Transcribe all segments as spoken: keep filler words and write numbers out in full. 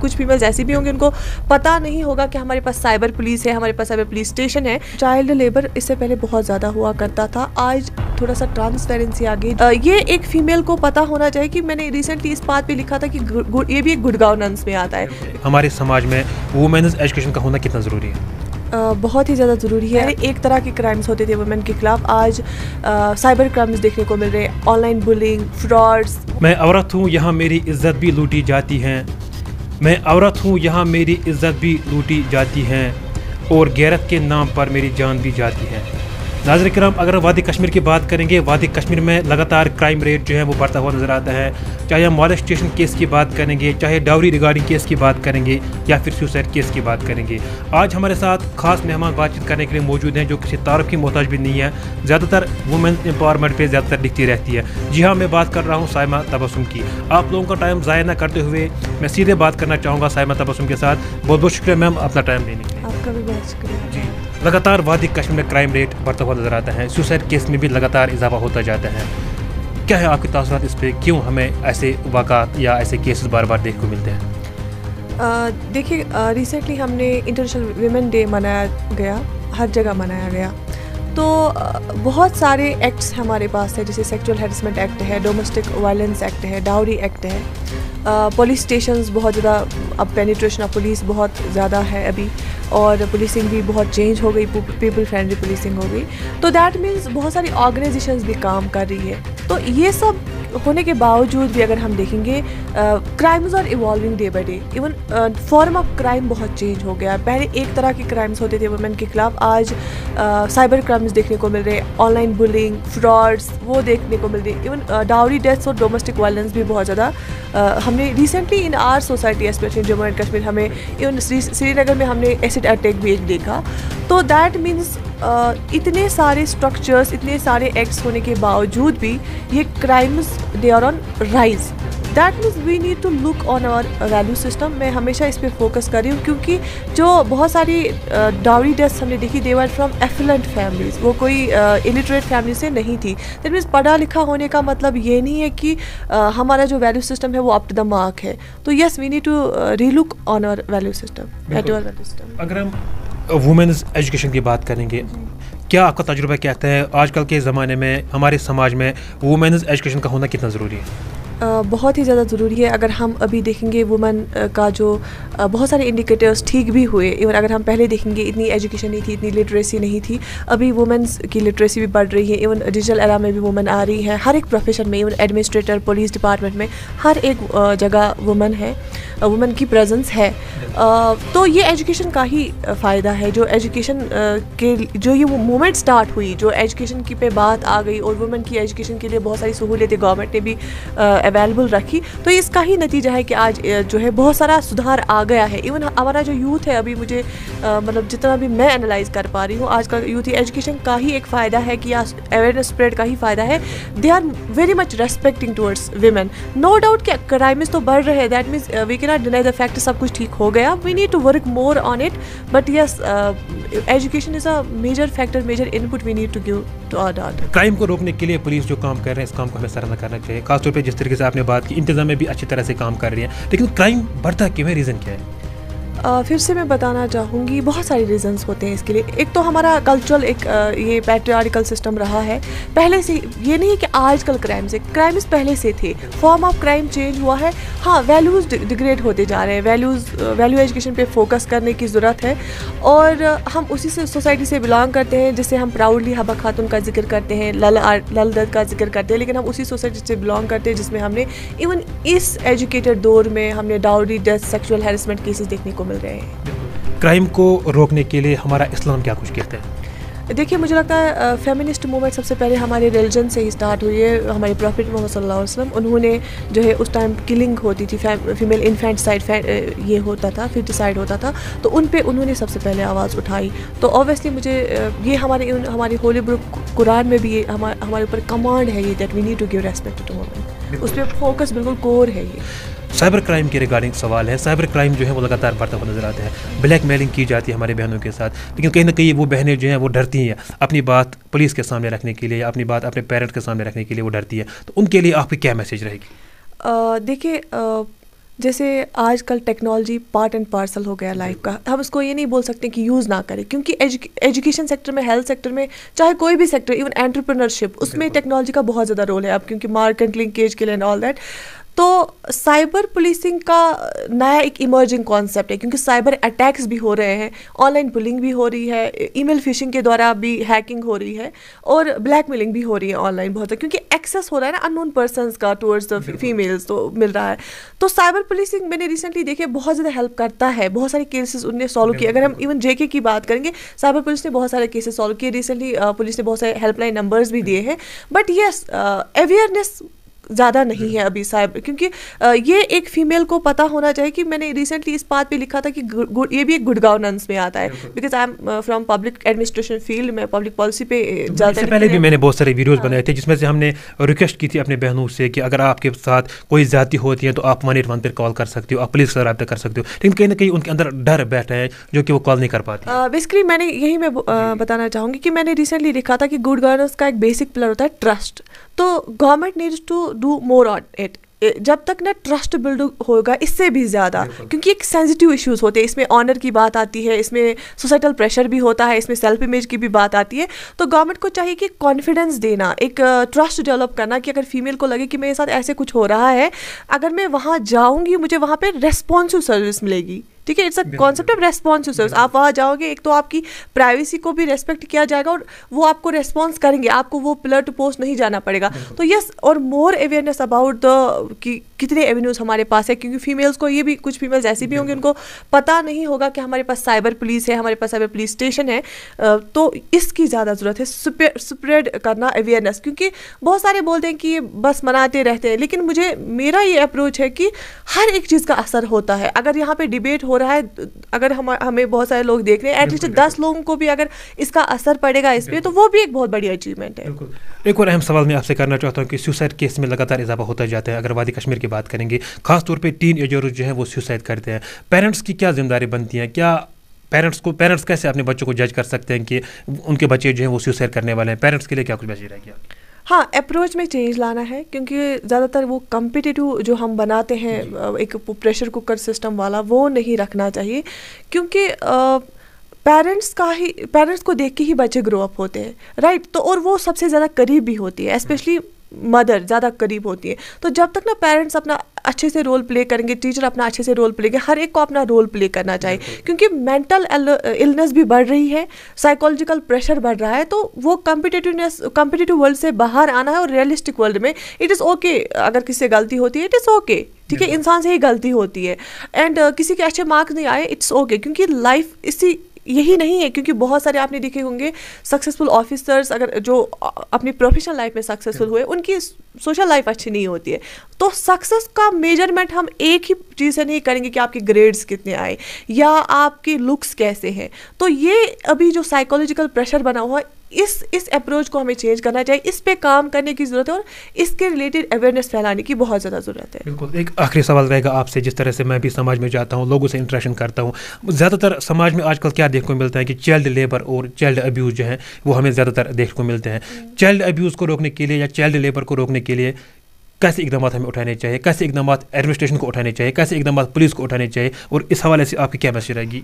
कुछ फीमेल्स ऐसी भी होंगी उनको पता नहीं होगा कि हमारे पास साइबर पुलिस है, हमारे पास साइबर पुलिस स्टेशन है। चाइल्ड लेबर इससे पहले बहुत ज़्यादा हुआ करता था, आज थोड़ा सा ट्रांसपेरेंसी आ गई। ये एक फीमेल को पता होना चाहिए कि मैंने रिसेंटली इस बात पे लिखा था कि ये भी एक गुड गवर्नेंस में आता है। हमारे समाज में वुमेन्स एजुकेशन का होना कितना ज़रूरी है? Uh, बहुत ही ज़्यादा ज़रूरी है। एक तरह के क्राइम्स होते थे वुमेन के खिलाफ, आज साइबर क्राइम्स देखने को मिल रहे हैं, ऑनलाइन बुलिंग, फ्रॉड्स। मैं औरत हूँ यहाँ मेरी इज्जत भी लूटी जाती है, मैं औरत हूँ यहाँ मेरी इज्जत भी लूटी जाती है और गैरत के नाम पर मेरी जान भी जाती है। नाज़रीन किराम, अगर वादी कश्मीर की बात करेंगे, वादी कश्मीर में लगातार क्राइम रेट जो है वो बढ़ता हुआ नज़र आता है। चाहे हम मॉलेस्टेशन केस की बात करेंगे, चाहे डाउरी रिगार्डिंग केस की बात करेंगे या फिर सुसाइड केस की बात करेंगे। आज हमारे साथ खास मेहमान बातचीत करने के लिए मौजूद हैं जो किसी तारुफ की मोहताज भी नहीं है, ज़्यादातर वुमेन एम्पावरमेंट पे ज़्यादातर लिखती रहती है। जी हाँ, मैं बात कर रहा हूँ साइमा तबस्सुम की। आप लोगों का टाइम ज़ाया न करते हुए मैं सीधे बात करना चाहूँगा साइमा तबस्सुम के साथ। बहुत बहुत शुक्रिया मैम अपना टाइम देने के लिए। आपका भी बहुत शुक्रिया जी। लगातार वादी कश्मीर में क्राइम रेट बढ़ता हुआ नज़र आता है, सुसाइड केस में भी लगातार इजाफा होता जाता है। क्या है आपके तासुरात इस पर, क्यों हमें ऐसे वाक़ात या ऐसे केसेस बार बार देखने को मिलते हैं? देखिए, रिसेंटली हमने इंटरनेशनल वीमेन डे मनाया गया, हर जगह मनाया गया, तो बहुत सारे एक्ट्स हमारे पास है, जैसे सेक्सुअल हैरेसमेंट एक्ट है, डोमेस्टिक वायलेंस एक्ट है, डाउरी एक्ट है, पुलिस स्टेशंस बहुत ज़्यादा, अब पेनिट्रेशन ऑफ पुलिस बहुत ज़्यादा है अभी, और पुलिसिंग भी बहुत चेंज हो गई, पीपल फ्रेंडली पुलिसिंग हो गई। तो दैट मीन्स बहुत सारी ऑर्गेनाइजेशंस भी काम कर रही है। तो ये सब होने के बावजूद भी अगर हम देखेंगे, crimes are evolving day by day. Even form of crime बहुत चेंज हो गया। पहले एक तरह के क्राइम्स होते थे वुमेन के खिलाफ, आज साइबर क्राइम्स देखने को मिल रहे हैं, ऑनलाइन बुलिंग, फ्रॉड्स वो देखने को मिल रही है। इवन डाउरी डेथ्स और डोमेस्टिक वायलेंस भी बहुत ज़्यादा uh, हमने recently in our society specially Jammu and Kashmir, हमें इवन श्रीनगर में हमने एसिड अटैक भी एक देखा। तो दैट मीन्स uh, इतने सारे स्ट्रक्चर्स, इतने सारे एक्ट्स होने के बावजूद भी ये crimes they are on rise. That means we need to look on our value system. मैं हमेशा इस पर फोकस कर रही हूँ क्योंकि जो बहुत सारी डाउरी डेथ्स हमने देखी, they were from affluent families, वो कोई इलिटरेट uh, फैमिली से नहीं थी। दैट मीन्स पढ़ा लिखा होने का मतलब ये नहीं है कि uh, हमारा जो वैल्यू सिस्टम है वो अप टू द मार्क है। तो yes, we need to relook on our value system, at our value system. अगर हम वुमेन्स एजुकेशन की बात करेंगे, क्या आपका तजुर्बा कहता है आजकल के ज़माने में हमारे समाज में वुमेन्स एजुकेशन का होना कितना ज़रूरी है? Uh, बहुत ही ज़्यादा ज़रूरी है। अगर हम अभी देखेंगे वुमेन uh, का जो uh, बहुत सारे इंडिकेटर्स ठीक भी हुए। इवन अगर हम पहले देखेंगे, इतनी एजुकेशन नहीं थी, इतनी लिटरेसी नहीं थी, अभी वुमेन्स की लिटरेसी भी बढ़ रही है। इवन डिजिटल एरा में भी वुमेन आ रही है, हर एक प्रोफेशन में, इवन एडमिनिस्ट्रेटर, पुलिस डिपार्टमेंट में, हर एक uh, जगह वुमेन है, वुमेन की प्रेजेंस है। uh, तो ये एजुकेशन का ही फ़ायदा है। जो एजुकेशन uh, के जो ये मूवमेंट स्टार्ट हुई, जो एजुकेशन की पे बात आ गई और वुमेन की एजुकेशन के लिए बहुत सारी सहूलियतें गवर्नमेंट ने भी uh, अवेलेबल रखी, तो इसका ही नतीजा है कि आज जो है बहुत सारा सुधार आ गया है। इवन हमारा जो यूथ है, अभी मुझे आ, मतलब जितना भी मैं एनालाइज कर पा रही हूँ, आज का यूथ एजुकेशन का ही एक फ़ायदा है कि आज अवेयरनेस स्प्रेड का ही फ़ायदा है। They are very much respecting towards women. No doubt कि क्राइम्स तो बढ़ रहे हैं, that means we can not deny the fact सब कुछ ठीक हो गया। We need to work more on it, but yes, education is a major factor, major input we need to give to our daughter. Crime को रोकने के लिए police जो काम कर रहे हैं, इस काम को हमें सराहना करना चाहिए। खासतौर पर जिस तरीके से आपने बात की, इंतजाम में भी अच्छी तरह से काम कर रही है, लेकिन क्राइम बढ़ता क्यों है, रीज़न क्या है? Uh, फिर से मैं बताना चाहूँगी, बहुत सारे रीजंस होते हैं इसके लिए। एक तो हमारा कल्चरल एक uh, ये पैट्रियार्कल सिस्टम रहा है पहले से। ये नहीं है कि आजकल क्राइम्स है, क्राइम्स पहले से थे, फॉर्म ऑफ क्राइम चेंज हुआ है। हाँ, वैल्यूज़ डिग्रेड होते जा रहे हैं, वैल्यूज़ वैल्यू एजुकेशन पे फोकस करने की ज़रूरत है। और uh, हम उसी से सोसाइटी से बिलोंग करते हैं जिससे हम प्राउडली हबा खातून का जिक्र करते हैं, लल लल दर्द का जिक्र करते हैं, लेकिन हम उसी सोसाइटी से बिलोंग करते हैं जिसमें हमने इवन इस एजुकेटेड दौर में हमने dowry death, sexual harassment cases देखने को मिल रहे हैं। क्राइम को रोकने के लिए हमारा इस्लाम क्या कुछ कहता है? देखिए, मुझे लगता है फेमिनिस्ट मूवमेंट सबसे पहले हमारे रिलीजन से ही स्टार्ट हुई है। हमारे प्रॉफिट मोहम्मद सल्लल्लाहु अलैहि वसल्लम, उन्होंने जो है उस टाइम किलिंग होती थी, फीमेल इन्फेंट साइड ये होता था, फिटिसाइड होता था, तो उन पे उन्होंने सबसे पहले आवाज़ उठाई। तो ऑब्वियसली मुझे ये हमारे हमारी होली बुक कुरान में भी ये हमारे हमारे ऊपर कमांड है ये, that we need to give respect to women. उस पर फोकस बिल्कुल कोर है ये। साइबर क्राइम के रिगार्डिंग सवाल है। साइबर क्राइम जो है वो लगातार बढ़ता हुआ नजर आता है। ब्लैक मेलिंग की जाती है हमारे बहनों के साथ, लेकिन कहीं ना कहीं वो बहनें जो हैं वो डरती हैं अपनी बात पुलिस के सामने रखने के लिए, अपनी बात अपने पेरेंट्स के सामने रखने के लिए वो डरती है। तो उनके लिए आपकी क्या मैसेज रहेगी? देखिए, जैसे आजकल टेक्नोलॉजी पार्ट एंड पार्सल हो गया लाइफ का, हम उसको ये नहीं बोल सकते कि यूज़ ना करें, क्योंकि एजुकेशन सेक्टर में, हेल्थ सेक्टर में, चाहे कोई भी सेक्टर, इवन एंटरप्रेन्योरशिप, उसमें टेक्नोलॉजी का बहुत ज़्यादा रोल है अब, क्योंकि मार्केट लिंकेज के लिए एंड ऑल दैट। तो साइबर पुलिसिंग का नया एक इमर्जिंग कॉन्सेप्ट है, क्योंकि साइबर अटैक्स भी हो रहे हैं, ऑनलाइन बुलिंग भी हो रही है, ईमेल फिशिंग के द्वारा भी हैकिंग हो रही है, और ब्लैकमेलिंग भी हो रही है ऑनलाइन बहुत, क्योंकि एक्सेस हो रहा है ना अननोन पर्सन्स का टुवर्ड्स द फीमेल्स, तो मिल रहा है। तो साइबर पुलिसिंग मैंने रिसेंटली देखे बहुत ज़्यादा हेल्प करता है, बहुत सारे केसेस उनने सॉल्व किए। अगर हम इवन जेके की बात करेंगे, साइबर पुलिस ने बहुत सारे केसेस सॉल्व किए रिसेंटली, पुलिस ने बहुत सारे हेल्पलाइन नंबर्स भी दिए हैं। बट येस, अवेयरनेस ज़्यादा नहीं है अभी साइबर, क्योंकि ये एक फीमेल को पता होना चाहिए कि मैंने रिसेंटली इस बात पे लिखा था कि ये भी एक गुड गवर्नेंस में आता है, because I am from public administration field में, पब्लिक पॉलिसी पे ज़्यादा। पहले भी मैंने बहुत सारे वीडियोस बनाए थे जिसमें से हमने रिक्वेस्ट की थी अपने बहनों से कि अगर आपके साथ कोई ज्यादती होती है तो आप वन एट वन पर कॉल कर सकते हो, आप पुलिस से रब्ता कर सकते हो, लेकिन कहीं ना कहीं उनके अंदर डर बैठा है जो कि वो कॉल नहीं कर पाती। बेसिकली uh, मैंने यही मैं uh, बताना चाहूँगी कि मैंने रिसेंटली लिखा था कि गुड गवर्नेंस का एक बेसिक पिलर होता है ट्रस्ट। तो government needs to do more on it. जब तक ना ट्रस्ट बिल्ड होगा, इससे भी ज़्यादा, क्योंकि एक सेंसिटिव इश्यूज होते हैं, इसमें ऑनर की बात आती है, इसमें सोसाइटल प्रेशर भी होता है, इसमें सेल्फ इमेज की भी बात आती है। तो गवर्नमेंट को चाहिए कि कॉन्फिडेंस देना, एक ट्रस्ट डेवलप करना, कि अगर फीमेल को लगे कि मेरे साथ ऐसे कुछ हो रहा है, अगर मैं वहाँ जाऊँगी मुझे वहाँ पर रेस्पॉन्सिव सर्विस मिलेगी। ठीक है, it's a concept of responsive service. आप वहाँ जाओगे, एक तो आपकी प्राइवेसी को भी रेस्पेक्ट किया जाएगा और वो आपको रेस्पॉन्स करेंगे, आपको वो पिलर टू पोस्ट नहीं जाना पड़ेगा। तो यस, और मोर अवेयरनेस अबाउट द कि कितने एवेन्यूज़ हमारे पास है, क्योंकि फीमेल्स को ये भी, कुछ फीमेल्स ऐसी भी होंगी उनको पता नहीं होगा कि हमारे पास साइबर पुलिस है, हमारे पास साइबर पुलिस स्टेशन है। तो इसकी ज़्यादा ज़रूरत है, स्प्रेड करना अवेयरनेस, क्योंकि बहुत सारे बोलते हैं कि ये बस मनाते रहते हैं, लेकिन मुझे, मेरा ये अप्रोच है कि हर एक चीज़ का असर होता है। अगर यहाँ पे डिबेट हो रहा है, अगर हम हमें बहुत सारे लोग देख रहे हैं, एटलीस्ट दस लोगों को भी अगर इसका असर पड़ेगा इस पे, तो वो भी एक बहुत बड़ी अचीवमेंट है। एक और अहम सवाल मैं आपसे करना चाहता हूँ कि सुसाइड केस में लगातार इजाफा होता जाता है। अगर वादी कश्मीर की बात करेंगे, खासतौर पे टीन एजर्स जो है वो सुसाइड करते हैं, पेरेंट्स की क्या जिम्मेदारी बनती है? क्या पेरेंट्स को पेरेंट्स कैसे अपने बच्चों को जज कर सकते हैं कि उनके बच्चे जो हैं वो सुसाइड करने वाले हैं? पेरेंट्स के लिए क्या कुछ मैसेज रहेगा? हाँ, अप्रोच में चेंज लाना है, क्योंकि ज़्यादातर वो कम्पिटिटिव जो हम बनाते हैं, एक प्रेशर कुकर सिस्टम वाला, वो नहीं रखना चाहिए, क्योंकि पेरेंट्स का ही, पेरेंट्स को देख के ही बच्चे ग्रो अप होते हैं, राइट? तो और वो सबसे ज़्यादा करीब भी होती है, स्पेशली मदर ज़्यादा करीब होती है। तो जब तक ना पेरेंट्स अपना अच्छे से रोल प्ले करेंगे, टीचर अपना अच्छे से रोल प्ले करेंगे, हर एक को अपना रोल प्ले करना चाहिए, क्योंकि मेंटल इलनेस भी बढ़ रही है, साइकोलॉजिकल प्रेशर बढ़ रहा है। तो वो कम्पिटिटिवनेस, कम्पिटिटिव वर्ल्ड से बाहर आना है, और रियलिस्टिक वर्ल्ड में इट इज़ ओके अगर किसी से गलती होती है, इट इज़ ओके, ठीक है, इंसान से ही गलती होती है। एंड uh, किसी के अच्छे मार्क्स नहीं आए, इट्स ओके, क्योंकि लाइफ इसी यही नहीं है, क्योंकि बहुत सारे आपने देखे होंगे सक्सेसफुल ऑफिसर्स, अगर जो अपनी प्रोफेशनल लाइफ में सक्सेसफुल हुए, उनकी सोशल लाइफ अच्छी नहीं होती है। तो सक्सेस का मेजरमेंट हम एक ही चीज़ से नहीं करेंगे कि आपके ग्रेड्स कितने आए या आपके लुक्स कैसे हैं। तो ये अभी जो साइकोलॉजिकल प्रेशर बना हुआ है, इस इस अप्रोच को हमें चेंज करना चाहिए, इस पे काम करने की ज़रूरत है, और इसके रिलेटेड अवेयरनेस फैलाने की बहुत ज़्यादा ज़रूरत है। बिल्कुल। एक आखिरी सवाल रहेगा आपसे, जिस तरह से मैं भी समाज में जाता हूँ, लोगों से इंटरेक्शन करता हूँ, ज़्यादातर समाज में आजकल क्या देखने को मिलता है कि चाइल्ड लेबर और चाइल्ड अब्यूज़ जो है वो हमें ज़्यादातर देखने को मिलते हैं। चाइल्ड अब्यूज़ को रोकने के लिए या चाइल्ड लेबर को रोकने के लिए कैसे इकदाम हमें उठाने चाहिए, कैसे इकदाम एडमिनिस्ट्रेशन को उठाने चाहिए, कैसे इकदाम पुलिस को उठाने चाहिए, और इस हवाले से आपकी क्या मैसेज रहेगी?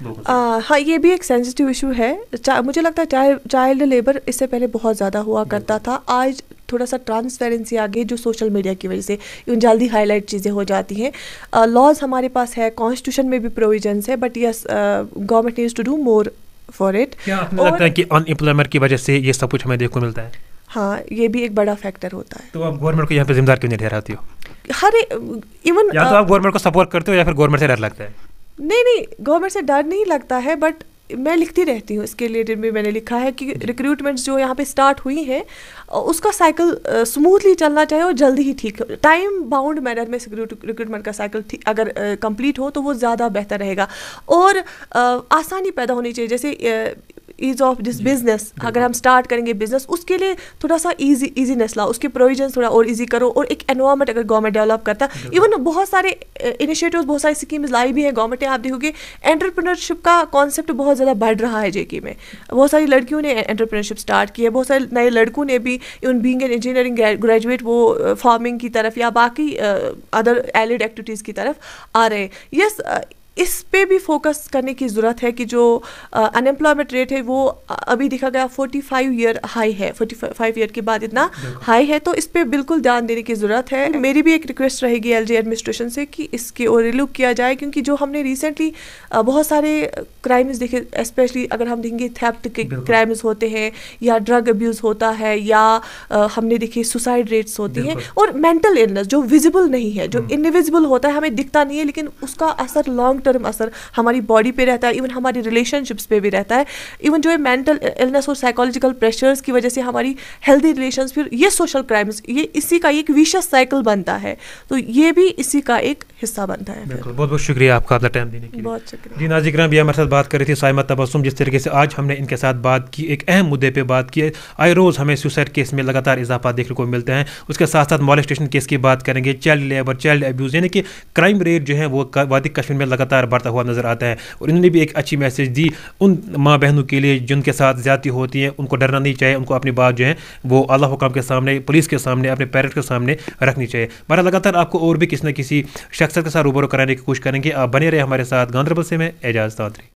आ, हाँ, ये भी एक सेंसिटिव इशू है। मुझे लगता है चाइल्ड चाइल्ड लेबर इससे पहले बहुत ज़्यादा हुआ करता था, आज थोड़ा सा ट्रांसपेरेंसी आ गई जो सोशल मीडिया की वजह से इवन जल्दी हाईलाइट चीज़ें हो जाती हैं। लॉज हमारे पास है, कॉन्स्टिट्यूशन में भी प्रोविजंस है, but yes government needs to do more for it. क्या आपको लगता है कि अनएम्प्लॉयमेंट की वजह से ये सब कुछ हमें देखने को मिलता है? हाँ, ये भी एक बड़ा फैक्टर होता है। तो आप गवर्नमेंट को यहाँ पे जिम्मेदार क्यों नहीं ठहराती हो? हर इवन या तो आप गवर्नमेंट को सपोर्ट करते हो या फिर गवर्नमेंट से डर लगता है? नहीं नहीं, गवर्नमेंट से डर नहीं लगता है, बट मैं लिखती रहती हूँ, इसके रिलेटेड में मैंने लिखा है कि रिक्रूटमेंट्स जो यहाँ पे स्टार्ट हुई हैं उसका साइकिल स्मूथली चलना चाहिए और जल्दी ही ठीक, टाइम बाउंड मैनर में रिक्रूटमेंट का साइकिल अगर कंप्लीट हो तो वो ज़्यादा बेहतर रहेगा, और आसानी पैदा होनी चाहिए। जैसे ईज ऑफ दिस बिजनेस, अगर हम स्टार्ट करेंगे बिजनेस, उसके लिए थोड़ा सा ईजी ईजीनेस लाओ, उसके प्रोविजन थोड़ा और ईजी करो, और एक एनवायरमेंट अगर गवर्नमेंट डेवलप करता है, इवन बहुत सारे इनिशिएटिव्स, बहुत सारी स्कीम्स लाई भी है गवर्नमेंट ने। आप देखोगे एंटरप्रेन्योरशिप का कॉन्सेप्ट बहुत ज़्यादा बढ़ रहा है जेके में, बहुत सारी लड़कियों ने एंटरप्रेन्योरशिप स्टार्ट की है, बहुत सारे नए लड़कों ने भी, even being an engineering graduate, वो फार्मिंग की तरफ या बाकी अदर एलिड एक्टिविटीज़ की तरफ आ रहे हैं। यस, इस पे भी फोकस करने की ज़रूरत है कि जो अनएम्प्लॉयमेंट रेट है वो अभी देखा गया फोर्टी फाइव ईयर हाई है, फोर्टी फाइव ईयर के बाद इतना हाई है, तो इस पे बिल्कुल ध्यान देने की ज़रूरत है। मेरी भी एक रिक्वेस्ट रहेगी एलजी एडमिनिस्ट्रेशन से कि इसके और रिलुक किया जाए, क्योंकि जो हमने रिसेंटली बहुत सारे क्राइम्स देखे, स्पेशली अगर हम देखेंगे थेफ्ट के क्राइम्स होते हैं, या ड्रग अब्यूज़ होता है, या हमने देखे सुसाइड रेट्स होती हैं, और मेंटल इलनेस जो विजिबल नहीं है, जो इनविजिबल होता है, हमें दिखता नहीं है, लेकिन उसका असर लॉन्ग टर्म असर हमारी बॉडी पे रहता है, इवन हमारी रिलेशनशिप्स पे भी रहता है। इवन जो है मेंटल इलनेस और साइकोलॉजिकल प्रेशर्स की वजह से हमारी हेल्दी रिलेशंस, फिर ये सोशल क्राइम्स, ये इसी का एक विशेष साइकिल बनता है, तो ये भी इसी का एक हिस्सा बनता है। बिल्कुल, बहुत बहुत शुक्रिया आपका अपना टाइम देने के लिए। बहुत शुक्रिया जी। नाज़रीन किराम, ये हमारे साथ बात कर रही थी साइमा तबस्सुम। जिस तरीके से आज हमने इनके साथ बात की, एक अहम मुद्दे पे बात की है। आए रोज़ हमें सुसाइड केस में लगातार इजाफा देखने को मिलता है, उसके साथ साथ मॉलेस्टेशन केस की बात करेंगे, चाइल्ड लेबर, चाइल्ड अब्यूज़, यानी कि क्राइम रेट जो है वो वादी कश्मीर में लगातार बढ़ता हुआ नजर आता है। और इन्होंने भी एक अच्छी मैसेज दी उन माँ बहनों के लिए जिनके साथ ज्यादती होती है, उनको डरना नहीं चाहिए, उनको अपनी बात जो है वो अल्लाह हुकाम के सामने, पुलिस के सामने, अपने पेरेंट्स के सामने रखनी चाहिए। हमारा लगातार आपको और भी किसी न किसी शख्सियत के साथ रूबरू कराने की कोशिश करेंगे। आप बने रहे हमारे साथ। गांधरबल से मैं एजाज तांत्री।